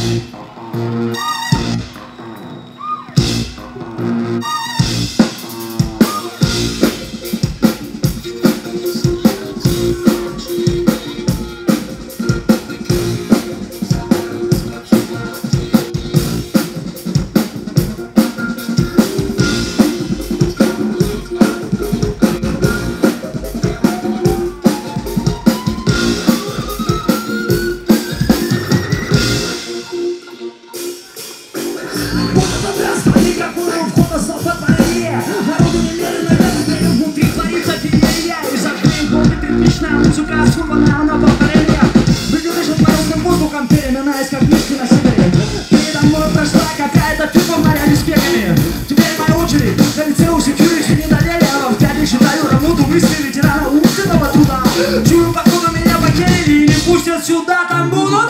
Чую, покуда меня потеряли и не пустят сюда, там будут.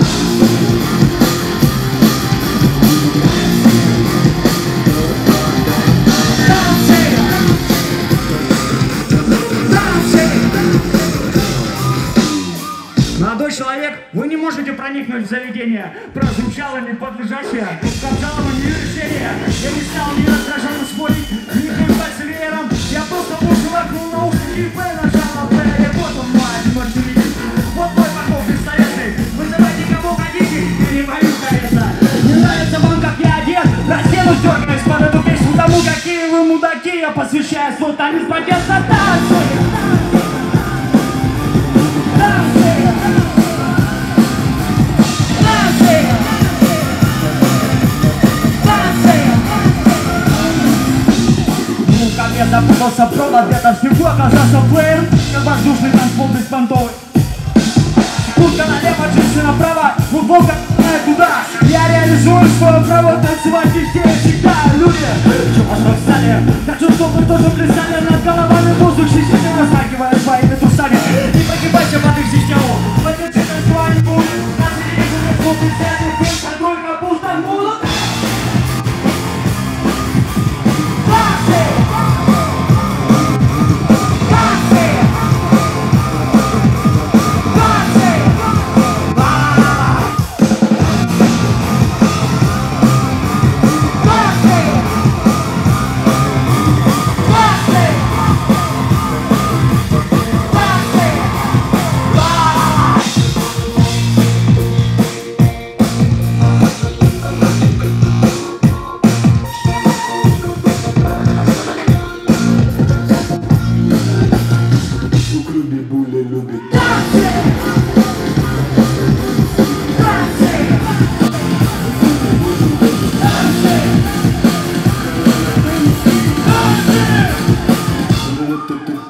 Молодой человек, вы не можете проникнуть в заведение. Прозвучало неподлежащее скандалам решение. Я не стал ни раздраженно спорить, ни пальцы веером. Я просто вышел наушники и нажал на плеер. Вот он мой одиночный лист. Вот мой парков пистолетный. Вызывайте кого хотите, я не боюсь конечно. Не нравится вам, как я одет? Разденусь, дергаюсь под эту песню. Тому, какие вы мудаки, я посвящаю свой танец протеста. Я запутался в провод, где-то в снегу оказался плеер, как воздушный танцпол беспонтовый. Куртка налево, джинсы направо, футболка туда. Я реализую свое право танцевать везде и всегда. Люди, чего что встали? Хочу, чтобы вы тоже плясали над головами. Воздух сисями размахивая своими трусами. Не погибайте под их систему, поддержи танцевать будут. Нас и не будут взяты, песня только пусто будут. Ты